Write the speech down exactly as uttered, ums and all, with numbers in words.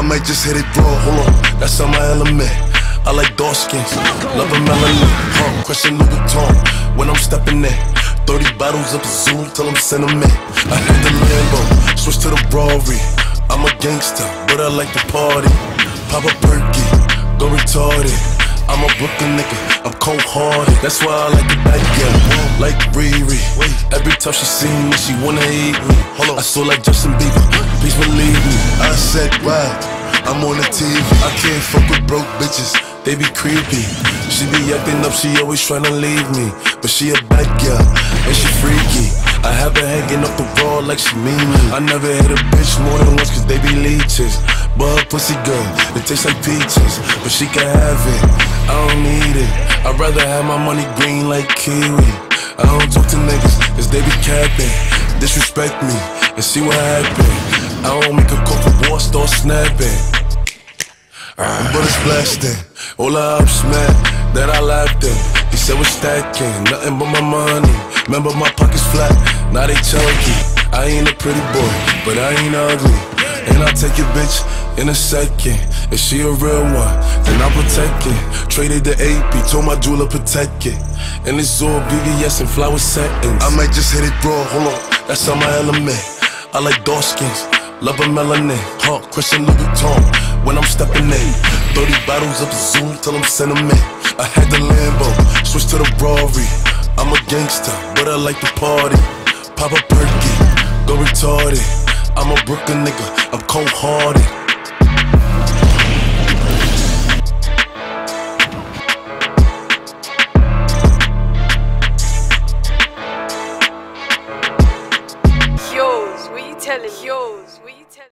might just hit it raw, hold on, that's on my element. I like dark skins, love a melanin. Huh, question Louis Vuitton when I'm stepping in. Thirty bottles up the Zoom till I'm sentiment. I hit the Lambo, switch to the Rari. I'm a gangster, but I like to party. Pop a perky, go retarded. I'm a Brooklyn nigga, I'm cold-hearted. That's why I like the bad girl, like Riri. Every time she see me, she wanna eat me. I saw like Justin Bieber, please believe me. I said, wow, I'm on the T V. I can't fuck with broke bitches, they be creepy. She be acting up, she always tryna leave me. But she a bad girl, and she freaky. I have her hanging up the wall like she mean me. I never hit a bitch more than once cause they be leeches. But her pussy good, it tastes like peaches. But she can have it, I don't need it. I'd rather have my money green like kiwi. I don't talk to niggas cause they be capping. Disrespect me and see what happen. I don't make a call for war, start snapping. But it's blasting, all the ups mad that I laughed at. He said we're stacking, nothing but my money. Remember my pockets flat, now they chunky. I ain't a pretty boy, but I ain't ugly. And I'll take your bitch in a second. If she a real one, then I'll protect it. Traded the A P, told my jeweler protect it. And it's all B B S and flower settings. I might just hit it raw, hold on, that's on my element. I like dark skins, love a melanin. Huh, question Louis Vuitton when I'm stepping in. Thirty bottles up the Zoom till I'm sentiment. I had the Lambo, switch to the Rari. I'm a gangster, but I like to party. Pop a perky, go retarded. I'm a Brooklyn nigga, I'm cold-hearted. Yours, what you telling? Yours, what you telling?